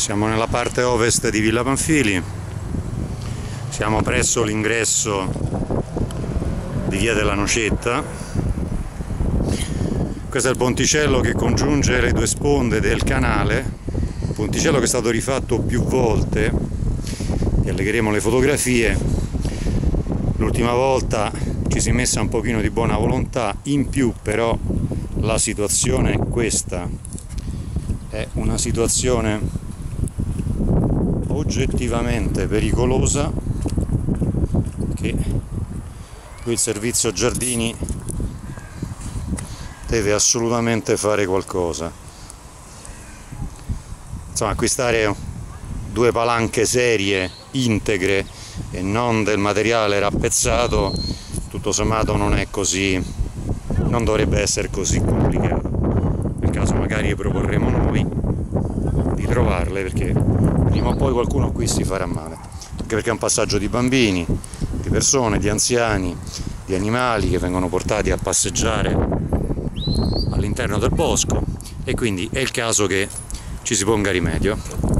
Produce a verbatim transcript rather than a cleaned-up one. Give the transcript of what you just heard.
Siamo nella parte ovest di Villa Pamphili, siamo presso l'ingresso di Via della Nocetta. Questo è il ponticello che congiunge le due sponde del canale, un ponticello che è stato rifatto più volte, vi allegheremo le fotografie. L'ultima volta ci si è messa un pochino di buona volontà, in più però la situazione è questa, è una situazione oggettivamente pericolosa, che qui il servizio giardini deve assolutamente fare qualcosa. Insomma, acquistare due palanche serie, integre e non del materiale rappezzato, tutto sommato non è così, non dovrebbe essere così complicato. Nel caso magari proporremo noi di trovarle, perché prima o poi qualcuno qui si farà male, anche perché è un passaggio di bambini, di persone, di anziani, di animali che vengono portati a passeggiare all'interno del bosco, e quindi è il caso che ci si ponga rimedio.